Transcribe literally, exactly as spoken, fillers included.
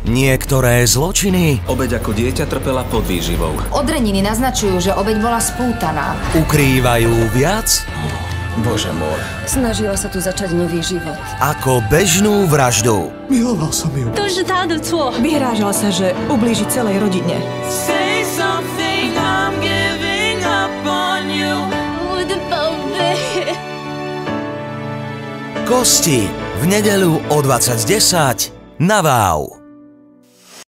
Niektoré zločiny Obeť ako dieťa trpela podvýživou. Odreniny naznačujú, že obeť bola spútaná. ukrývajú viac Bože môj. Snažila sa tu začať nový život. ako bežnú vraždu. Miloval som ju. 都是他的错。 Vyhrážal sa, že ublíži celej rodine. Say something, I'm giving up on you. 我的宝贝。 Kosti v nedeľu o dvadsať desať na Wow.